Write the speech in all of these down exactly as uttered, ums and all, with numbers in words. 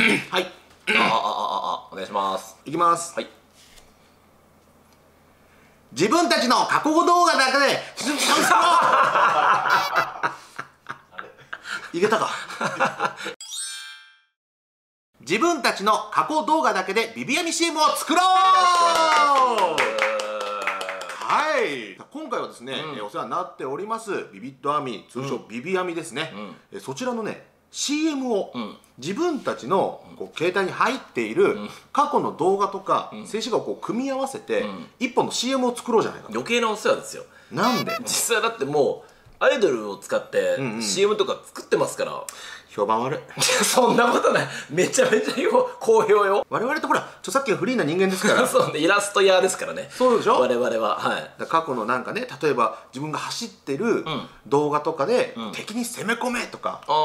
はい。あああああお願いします。 いきます。 はい。 自分たちの過去動画だけでいけたか。自分たちの過去動画だけでビビアミ シーエム を作ろう。はい、今回はですね、うん、お世話になっておりますビビッドアミ、通称ビビアミですね、うん、そちらのね シーエム を、うん、自分たちのこう携帯に入っている過去の動画とか、うん、静止画をこう組み合わせて、うん、一本の シーエム を作ろうじゃないかと。 余計なお世話ですよ。 なんで？ 実際だってもうアイドルを使って シーエム とか作ってますから。 評判悪い。 そんなことない。めちゃめちゃ好評よ。 我々とほら著作権フリーな人間ですからそうね、イラスト屋ですからね。 そうでしょ、 我々は。はい。 過去のなんかね、例えば自分が走ってる動画とかで、うん、敵に攻め込めとか、うん、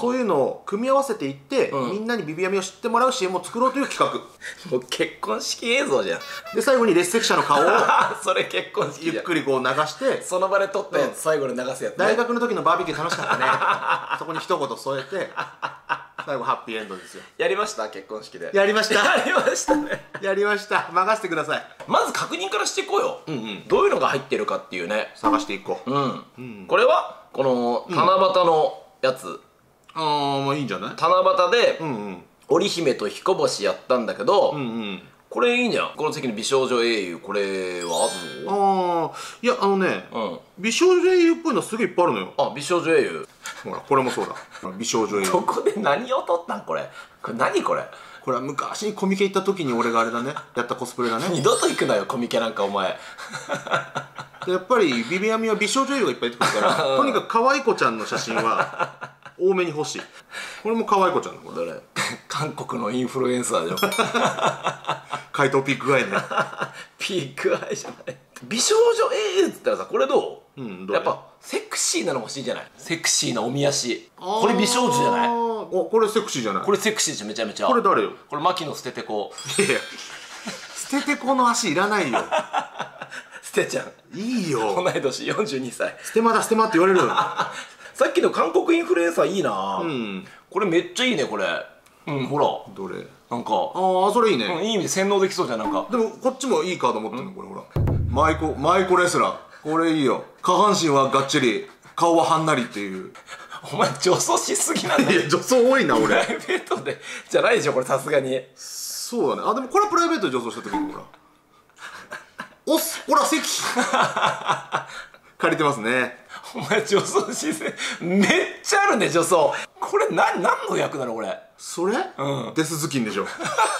そういうのを組み合わせていって、うん、みんなにビビアミを知ってもらう シーエム を作ろうという企画。 もう結婚式映像じゃん。 で最後に列席者の顔をそれ結婚式じゃん。 ゆっくりこう流してその場で撮って、最後に流すやつ、ね、 大学の時のバーベキュー楽しかったねそこに一言添えて最後ハッピーエンドですよ。 やりました？結婚式でやりました。 やりましたね。 やりました。任せてください。 まず確認からしていこうよ。うんうん。どういうのが入ってるかっていうね、 探していこう。うん、 うん、これはこの七夕のやつ、うん、 ああまあいいんじゃない。 七夕で、うんうん、織姫と彦星やったんだけど、うんうん、これいいんじゃん。この次の美少女英雄、これはああいやあのね、うん、美少女英雄っぽいのすげえいっぱいあるのよ。 あ、美少女英雄。 ほらこれもそうだ。美少女英雄。 どこで何を撮ったんこれ。これ何これ。 これは昔にコミケ行った時に俺があれだねやったコスプレだね。 二度と行くなよコミケなんかお前。 でやっぱりビビアミは美少女英雄がいっぱい出てくるからとにかく可愛い子ちゃんの写真は多めに欲しい。これも可愛い子ちゃんのこれ。 どれ？韓国のインフルエンサーじゃん。 怪盗ピッグアイね。 ピッグアイじゃない。美少女英雄っつったらさ、これどう？うん、どう？やっぱセクシーなの欲しいじゃない。セクシーなおみ足。これ美少女じゃない？ お、これセクシーじゃない。 これセクシーじゃんめちゃめちゃ。 これ誰よ？ これ牧野捨ててこ。 いやいや捨ててこの足いらないよ。 捨てちゃんいいよ。 同い年よんじゅうにさい。 捨てまだ捨てまって言われる。 さっきの韓国インフルエンサーいいな。うん。これめっちゃいいねこれ。うん、ほら。 どれ？ なんか。 ああそれいいね。 うん、いい意味で洗脳できそうじゃんなんか。 でもこっちもいいカード持ってるのこれほら。マイコマイコレスラー。これいいよ。下半身はがっちり、顔ははんなりっていう。 お前女装しすぎなんだよ。 いや女装多いな俺。 プライベートでじゃないでしょこれさすがに。 そうだね。あでもこれはプライベートで女装した時にほら。おっほら席借りてますね。 お前女装しすぎめっちゃあるね女装。これ何何の役なのこれ。それ？ うん。デス頭巾でしょ。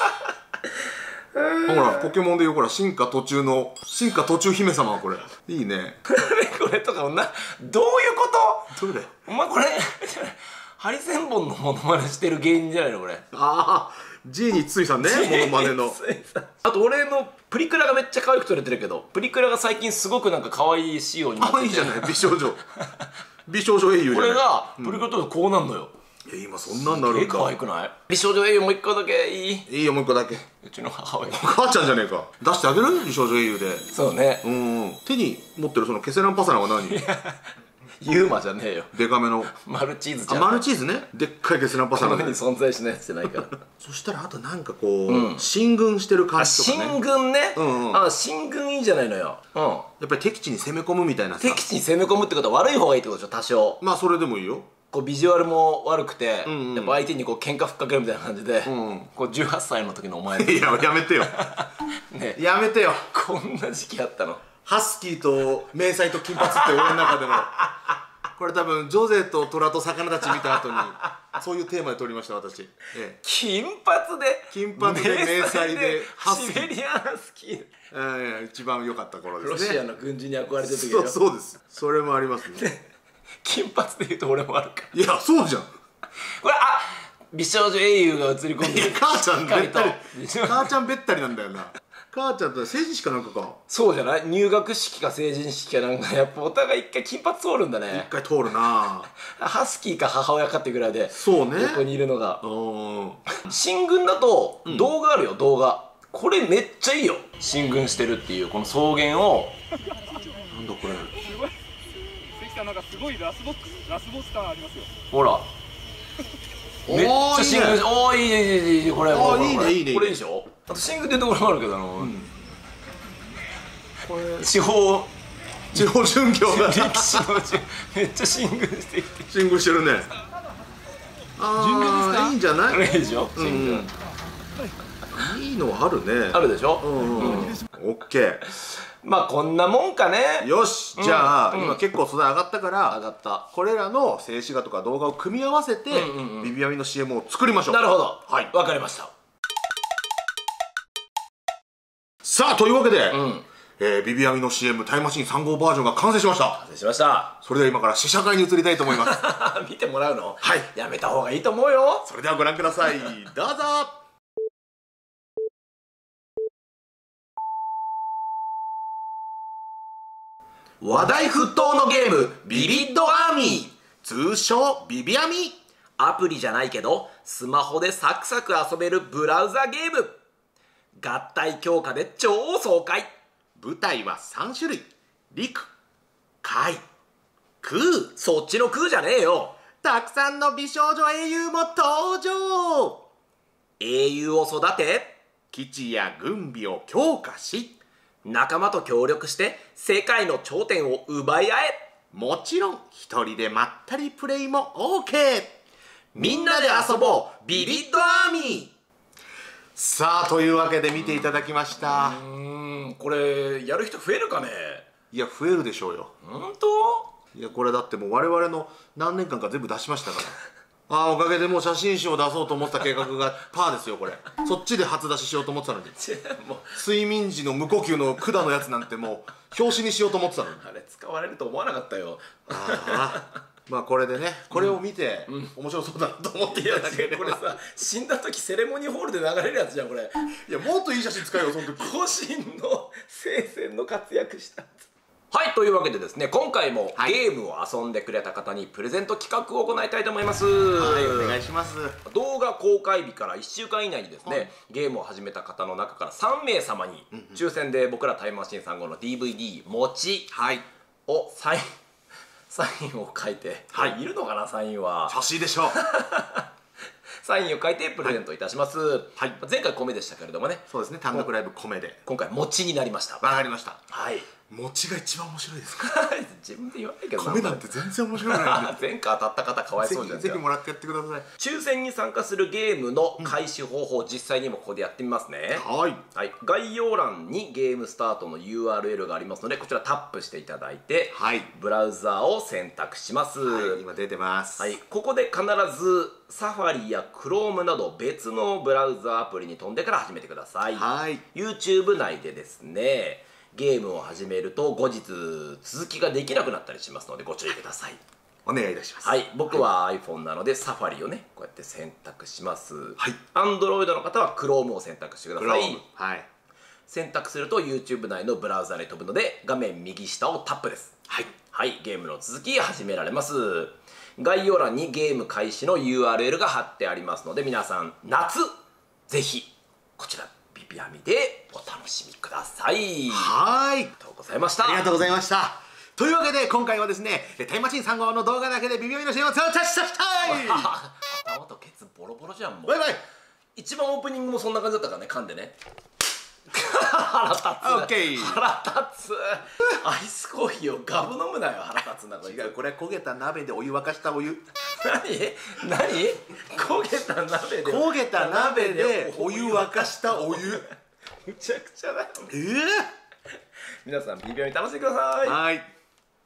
ほらポケモンでいうほら進化途中の進化途中姫様はこれいいね。 これとかもなどういうこと？どれ？お前これハリセンボンのモノマネしてる芸人じゃないのこれ。 ああジーニーついさんねモノマネの。 あと俺のプリクラがめっちゃ可愛く撮れてるけど、プリクラが最近すごくなんか可愛い仕様になってて。 あいいじゃない美少女美少女英雄じゃない。 これがプリクラ撮るとこうなんのよ。 いや今そんなんなるんだ。 可愛くない？美少女英雄もう一個だけいい？ いいよもう一個だけ。 うちの母親。 母ちゃんじゃねえか。出してあげる？美少女英雄で。 そうね。 うん。手に持ってるそのケセランパサナは何？ ユーマじゃねえよ。 デカめのマルチーズじゃん。 あマルチーズね。でっかいケセランパサナ。 この世に存在しないやつじゃないから。 そしたらあとなんかこう進軍してる感じとかね。 進軍ね。あ進軍いいじゃないのよ。うん。やっぱり敵地に攻め込むみたいなさ。 敵地に攻め込むってことは悪い方がいいってことでしょ多少。 まあそれでもいいよ。 こうビジュアルも悪くて、やっぱ相手にこう喧嘩ふっかけるみたいな感じで、こうじゅうはっさいの時のお前。 いややめてよ。ねやめてよ。 こんな時期あったの。 ハスキーと迷彩と金髪って俺の中でも。これ多分ジョゼと虎と魚たち見た後にそういうテーマで撮りました私。 金髪で金髪で迷彩でハスキー。シベリアンハスキー。一番良かった頃ですね。 ロシアの軍人に憧れてる時でしょ。 そうそうです。それもありますね。 金髪で言うと俺もあるか。 いやそうじゃん。 これあ美少女英雄が映り込んでる。 母ちゃんべったり母ちゃんべったりなんだよな。母ちゃんと成人式かなんかか。 そうじゃない？入学式か成人式かなんかやっぱお互い一回金髪通るんだね。 一回通るな。 ハスキーか母親かってぐらいで。 そうね。 横にいるのが。進軍だと動画あるよ動画。これめっちゃいいよ。進軍してるっていうこの草原を。 なんだこれ。 関さんなんかすごいラスボスラスボス感ありますよ。 ほら。 めっちゃシングル、おおいいねいいねいいね、これああいいねいいね、 これいいでしょ。あとシングルっていうところもあるけど、あのこれ地方地方巡業だ。 歴史のめっちゃシングルしてきて、 シングルしてるね。ああいいんじゃない。 あれでしょ、シングルいいのあるね。 あるでしょ。 オッケー。 まあこんなもんかね。 よし、じゃあ今結構素材上がったから上がった。 これらの静止画とか動画を組み合わせてビビアミの シーエム を作りましょう。 なるほど、はい、わかりました。 さあというわけで、えー、ビビアミの シーエム タイムマシーンさん号バージョンが完成しました。 完成しました。 それでは今から試写会に移りたいと思います。 見てもらうの？ はい、 やめた方がいいと思うよ。 それではご覧ください。どうぞ。話題沸騰のゲームビビッドアーミー、通称ビビアミ。 アプリじゃないけどスマホでサクサク遊べるブラウザゲーム。合体強化で超爽快。 舞台はさん種類。陸、海、空。 そっちの空じゃねえよ。 たくさんの美少女英雄も登場。 英雄を育て、 基地や軍備を強化し、 仲間と協力して世界の頂点を奪い合え。 もちろん一人でまったりプレイも オーケー。 みんなで遊ぼうビビッドアーミー。さあというわけで見ていただきました。 うーん、これやる人増えるかね。 いや増えるでしょうよ。 本当？ いやこれだってもう我々の何年間か全部出しましたから。ああおかげでもう写真集を出そうと思った計画がパーですよこれ。そっちで初出ししようと思ってたのに。もう睡眠時の無呼吸の管のやつなんてもう表紙にしようと思ってたのに。 あれ使われると思わなかったよ。 ああまあこれでね、これを見て、うん、面白そうだなと思っていただければ。 これさ死んだ時セレモニーホールで流れるやつじゃんこれ。 いやもっといい写真使えよその時。 個人の聖戦の活躍した。はい、というわけでですね、今回もゲームを遊んでくれた方にプレゼント企画を行いたいと思います。 はい、お願いします。 動画公開日からいっしゅうかん以内にですね、はい、ゲームを始めた方の中からさんめいさまに、うんうん、抽選で僕らタイムマシーンさん号の ディーブイディー 持ちをサイン、サインを書いて、はい、いるのかなサインは。 欲しいでしょう。 サインを書いてプレゼントいたします。はい、前回米でしたけれどもね。 そうですね、単独ライブ米で。 今回餅になりました。 わかりました。 はい。 餅が一番面白いですか。 自分で言わないけど。 米なんて全然面白くないんで。 前回当たった方かわいそうじゃん。 ぜひもらってやってください。 抽選に参加するゲームの開始方法、実際にもここでやってみますね。 はい。 はい。概要欄にゲームスタートの ユーアールエル がありますので、こちらタップしていただいて、はい。ブラウザーを選択します。 はい。今出てます。 はい。ここで必ずサファリや Chrome など別のブラウザアプリに飛んでから始めてください。はい。YouTube 内でですね、ゲームを始めると後日続きができなくなったりしますのでご注意ください。 お願いいたします。 はい、僕は iPhone なのでサファリをねこうやって選択します。はい。Android の方は Chrome を選択してください。はい。選択すると YouTube 内のブラウザに飛ぶので画面右下をタップです。はい。はい、ゲームの続き始められます。概要欄にゲーム開始の ユーアールエル が貼ってありますので皆さん夏ぜひこちらビビアミでお楽しみください。はい。ありがとうございました。 ありがとうございました。というわけで今回はですね、タイムマシーンさん号の動画だけでビビアミの シーエム を作ったしたい。 頭とケツボロボロじゃんもう。 バイバイ。 一番オープニングもそんな感じだったからね、噛んでね。腹立つ。 オッケー。 腹立つ。アイスコーヒーをガブ飲むなよ。腹立つな。 違う、これ焦げた鍋でお湯沸かしたお湯。 何？何？焦げた鍋で。 焦げた鍋でお湯沸かしたお湯。 むちゃくちゃだよ。 ええ。 皆さんビビアミ楽しんでください。 はい。